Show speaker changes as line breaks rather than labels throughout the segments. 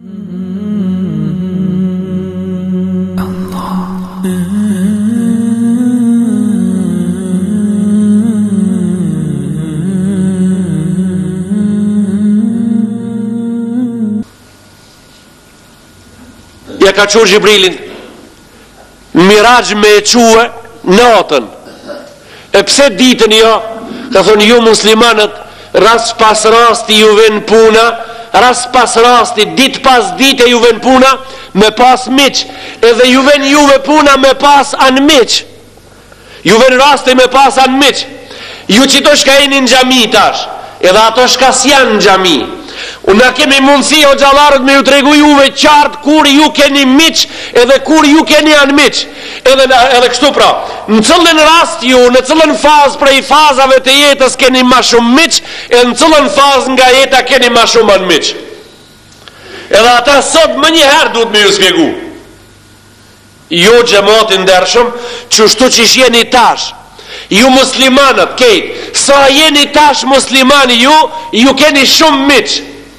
Ja ka qurë Gjibrilin Miraj me e quë natën. E pse ditën jo? Ka thonë ju muslimanët, ras pas rasti ju ven puna, ras pas rasti, dit pas dite ju ven puna me pas miq, edhe ju ven juve puna me pas anë miq. Ju ven rasti me pas anë miq. Ju qito shka jeni në gjami tash, edhe ato shka s'janë në gjami. Unë kemi mundësi o gjallarët me ju tregu juve qartë kur ju keni miq edhe kur ju keni anë miq. Edhe kështu pra, në cëllën rast ju, në cëllën fazë prej fazave të jetës keni ma shumë miq, edhe në cëllën fazë nga jeta keni ma shumë anë miq. Edhe ata sot më njëherë duhet me ju spjegu. Jo gjematin ndershëm, qështu që jeni tash, ju muslimanët kejt, sa jeni tash muslimani ju keni shumë miq.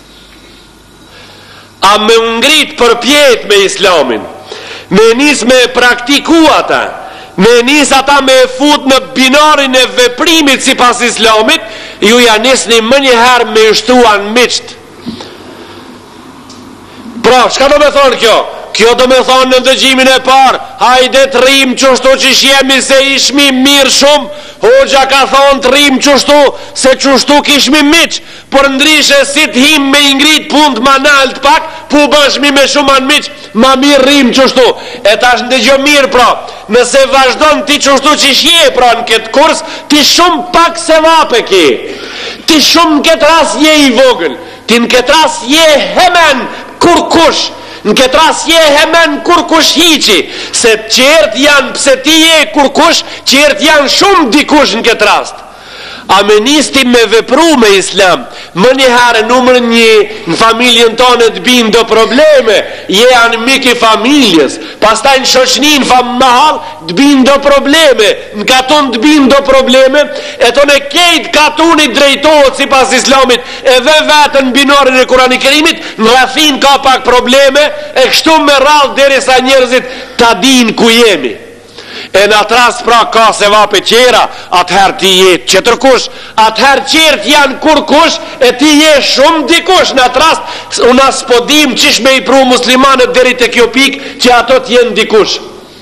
A me ngrit për pjet me islamin, me nis me praktiku ata, me nis ata me fut në binarin e veprimit si pas islamit, ju ja nisni më njëherë me shtuan miqt. Pra, shka do me thonë kjo? Kjo do me thonë në ndëgjimin e parë, hajde të rrim qështu që shjemi se ishmi mirë shumë, hoxha ka thonë të rrim qështu se qështu kishmi miq, por ndrishe si të him me ingrit punt ma nalt pak, pu bëshmi me shumë anë miq, ma mirë rrim qështu. E tash ndëgjo mirë pra, nëse vazhdon ti qështu që shje pra në këtë kurs, ti shumë pak se vape ki, ti shumë në këtë ras je i vogël, ti në këtë ras je hemen kur kush, në këtë ras je hemen kur kush hiqi, se qert janë, pse ti je kur kush, qert janë shumë dikush në këtë rast. A me nisti me vepru me islam, më njëherë numër 1 në familjen tonë të binë do probleme, je anë miki familjes, pastaj në shoqnin mahal të binë do probleme, në katun të binë do probleme, e tonë kejt katunit drejtohet si pas islamit, edhe vetën binarin e Kurani Kerimit, në rafin ka pak probleme, e kështu me rrallë deri sa njerëzit ta dinë ku jemi. E në atë rast pra ka se vape qera, atëherë ti je qëtër kush, atëherë qert janë kur kush, e ti je shumë dikush. Në atë rast unë as po dim qish me i pru muslimanët deri të kjo pik që ato t'jenë dikush.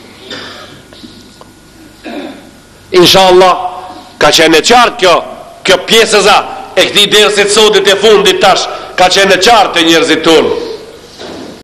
Inshallah ka qenë e qartë kjo pjesëza e këti dersit sotit e fundit tash, ka qenë e qartë e njerëzit tonë.